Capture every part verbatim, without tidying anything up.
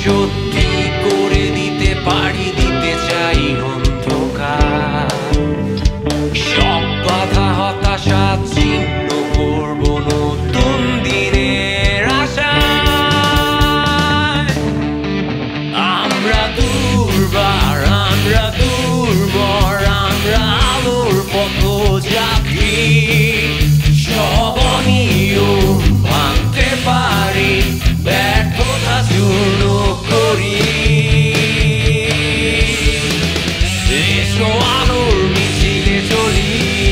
সত্যি করে দিতে পারি, দিতে চাই অন্ধকার। সব বাধা হতাশা চিহ্ন করব নতুন দিনের আশায়। আমরা দুর্বার, আমরা দুর্বল, আমরা আলোর পথযাত্রী। সব অনিয়ম ভাঙতে পারি, ব্যর্থতা চূর্ণ করি। এসো আলোর মিছিলে চলি,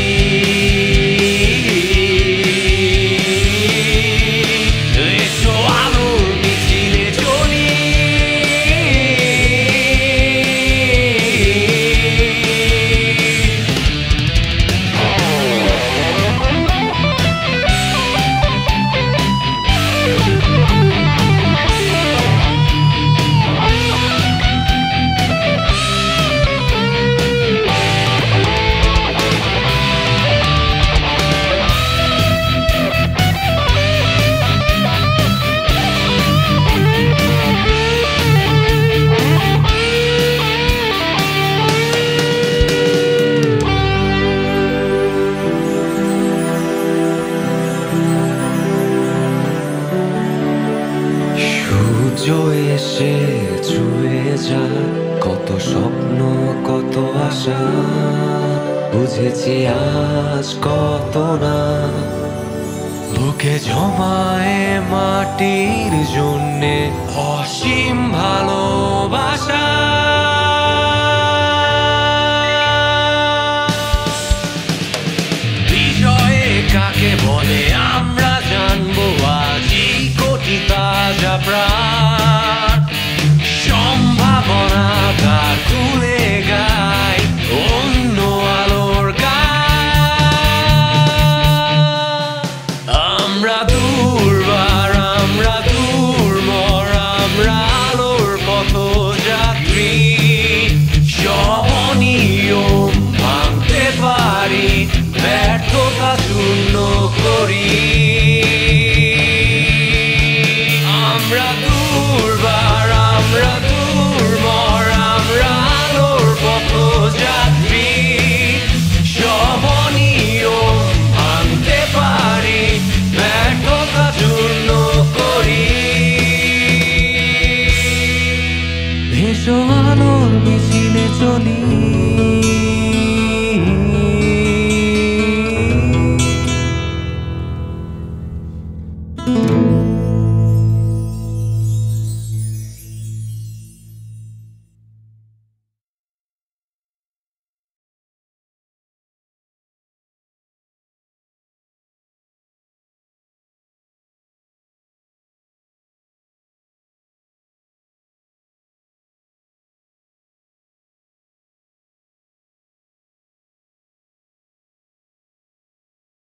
এসো আলোর মিছিলে চলি। সূর্য এসে ছুঁয়ে যায় কত স্বপ্ন, কত আশা। বুঝেছি আজ কত না বুকে জমায় মাটির জন্যে অসীম ভালোবাসা। বিজয়ে কাকে বলে আমরা জানবো আজই, কোটি তাজা প্রাণ সম্ভাবনা দ্বার খুলে গায় অন্য আলোর গান। আমরা দুর্বার, আমরা দুর্বল, আমরা আলোর পথযাত্রী। সব অনিয়ম ভাঙতে পারি, ব্যর্থতা চূর্ণ করি। আমরা দুর্বার, আমরা